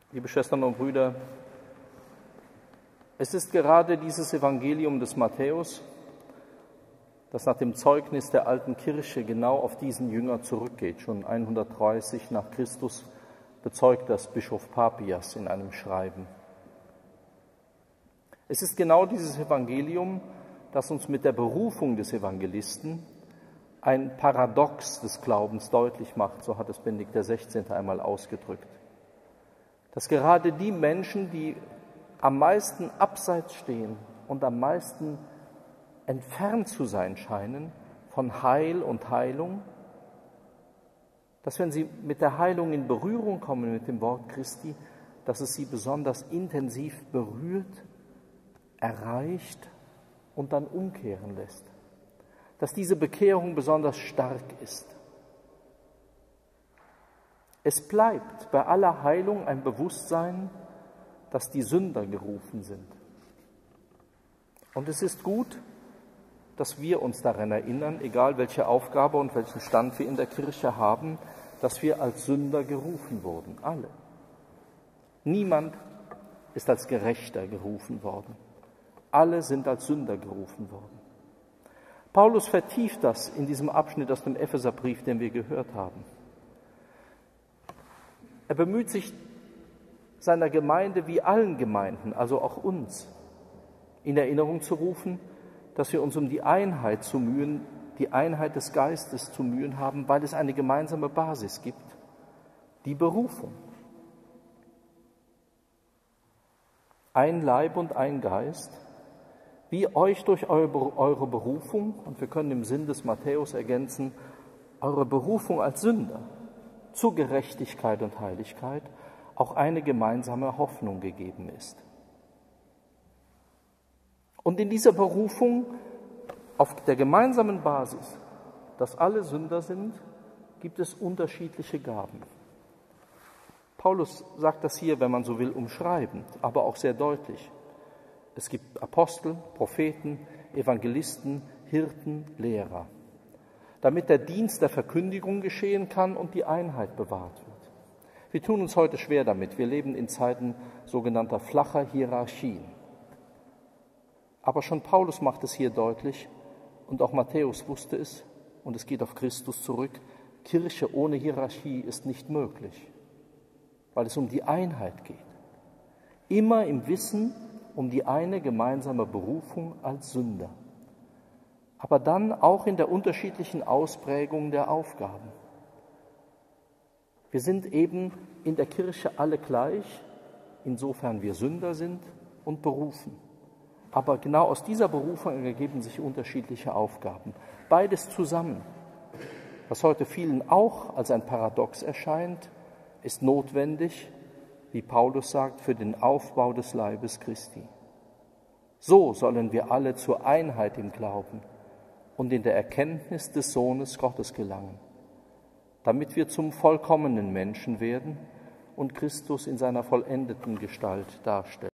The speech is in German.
Liebe Schwestern und Brüder, es ist gerade dieses Evangelium des Matthäus, das nach dem Zeugnis der alten Kirche genau auf diesen Jünger zurückgeht. Schon 130 nach Christus bezeugt das Bischof Papias in einem Schreiben. Es ist genau dieses Evangelium, das uns mit der Berufung des Evangelisten ein Paradox des Glaubens deutlich macht, so hat es Benedikt XVI. Einmal ausgedrückt. Dass gerade die Menschen, die am meisten abseits stehen und am meisten entfernt zu sein scheinen von Heil und Heilung, dass wenn sie mit der Heilung in Berührung kommen mit dem Wort Christi, dass es sie besonders intensiv berührt, erreicht und dann umkehren lässt. Dass diese Bekehrung besonders stark ist. Es bleibt bei aller Heilung ein Bewusstsein, dass die Sünder gerufen sind. Und es ist gut, dass wir uns daran erinnern, egal welche Aufgabe und welchen Stand wir in der Kirche haben, dass wir als Sünder gerufen wurden, alle. Niemand ist als Gerechter gerufen worden. Alle sind als Sünder gerufen worden. Paulus vertieft das in diesem Abschnitt aus dem Epheserbrief, den wir gehört haben. Er bemüht sich, seiner Gemeinde wie allen Gemeinden, also auch uns, in Erinnerung zu rufen, dass wir uns um die Einheit zu mühen, die Einheit des Geistes zu mühen haben, weil es eine gemeinsame Basis gibt, die Berufung. Ein Leib und ein Geist, wie euch durch eure Berufung, und wir können im Sinn des Matthäus ergänzen, eure Berufung als Sünder zu Gerechtigkeit und Heiligkeit, auch eine gemeinsame Hoffnung gegeben ist. Und in dieser Berufung, auf der gemeinsamen Basis, dass alle Sünder sind, gibt es unterschiedliche Gaben. Paulus sagt das hier, wenn man so will, umschreibend, aber auch sehr deutlich. Es gibt Apostel, Propheten, Evangelisten, Hirten, Lehrer, damit der Dienst der Verkündigung geschehen kann und die Einheit bewahrt wird. Wir tun uns heute schwer damit. Wir leben in Zeiten sogenannter flacher Hierarchien. Aber schon Paulus macht es hier deutlich, und auch Matthäus wusste es, und es geht auf Christus zurück, Kirche ohne Hierarchie ist nicht möglich, weil es um die Einheit geht. Immer im Wissen um die eine gemeinsame Berufung als Sünder, aber dann auch in der unterschiedlichen Ausprägung der Aufgaben. Wir sind eben in der Kirche alle gleich, insofern wir Sünder sind und berufen. Aber genau aus dieser Berufung ergeben sich unterschiedliche Aufgaben. Beides zusammen, was heute vielen auch als ein Paradox erscheint, ist notwendig, wie Paulus sagt, für den Aufbau des Leibes Christi. So sollen wir alle zur Einheit im Glauben und in der Erkenntnis des Sohnes Gottes gelangen, damit wir zum vollkommenen Menschen werden und Christus in seiner vollendeten Gestalt darstellen.